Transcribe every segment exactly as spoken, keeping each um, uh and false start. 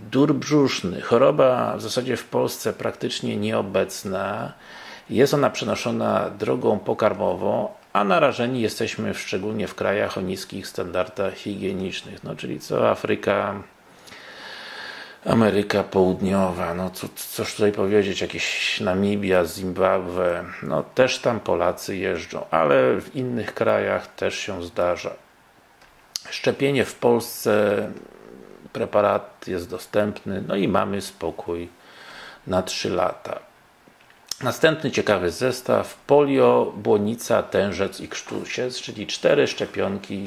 Dur brzuszny, choroba w zasadzie w Polsce praktycznie nieobecna. Jest ona przenoszona drogą pokarmową, a narażeni jesteśmy w, szczególnie w krajach o niskich standardach higienicznych, no czyli co Afryka, Ameryka Południowa, no co, cóż tutaj powiedzieć, jakieś Namibia, Zimbabwe, no też tam Polacy jeżdżą, ale w innych krajach też się zdarza. Szczepienie w Polsce, preparat jest dostępny, no i mamy spokój na trzy lata. Następny ciekawy zestaw: polio, błonica, tężec i krztusiec, czyli cztery szczepionki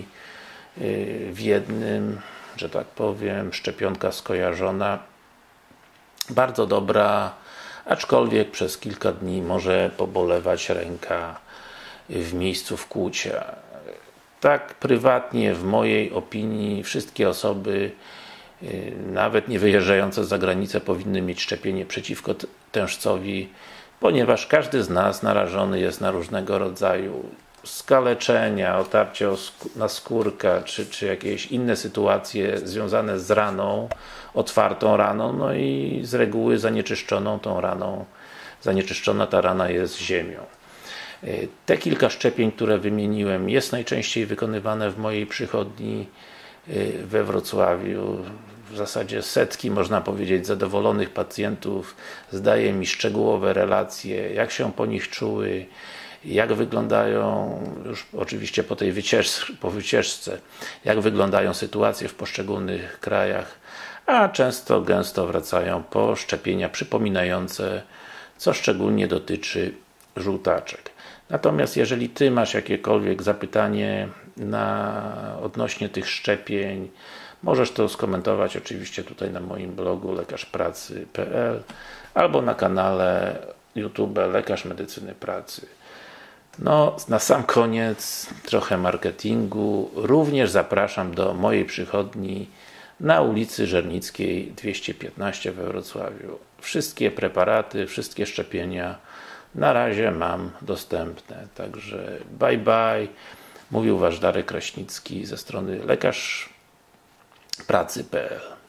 w jednym, że tak powiem, szczepionka skojarzona. Bardzo dobra, aczkolwiek przez kilka dni może pobolewać ręka w miejscu wkłucia. Tak prywatnie, w mojej opinii, wszystkie osoby, nawet nie wyjeżdżające za granicę, powinny mieć szczepienie przeciwko tężcowi, ponieważ każdy z nas narażony jest na różnego rodzaju skaleczenia, otarcie na skórkę, czy, czy jakieś inne sytuacje związane z raną, otwartą raną, no i z reguły zanieczyszczoną tą raną, zanieczyszczona ta rana jest ziemią. Te kilka szczepień, które wymieniłem, jest najczęściej wykonywane w mojej przychodni we Wrocławiu. W zasadzie setki, można powiedzieć, zadowolonych pacjentów zdaje mi szczegółowe relacje, jak się po nich czuły, jak wyglądają, już oczywiście po tej wycieczce, po wycieczce, jak wyglądają sytuacje w poszczególnych krajach, a często, gęsto wracają po szczepienia przypominające, co szczególnie dotyczy żółtaczek. Natomiast jeżeli Ty masz jakiekolwiek zapytanie na, odnośnie tych szczepień, możesz to skomentować oczywiście tutaj na moim blogu lekarz pracy kropka p l albo na kanale YouTube Lekarz Medycyny Pracy. No, na sam koniec trochę marketingu. Również zapraszam do mojej przychodni na ulicy Żernickiej dwieście piętnaście we Wrocławiu. Wszystkie preparaty, wszystkie szczepienia na razie mam dostępne. Także bye bye. Mówił Wasz Darek Kraśnicki ze strony lekarz pracy kropka p l.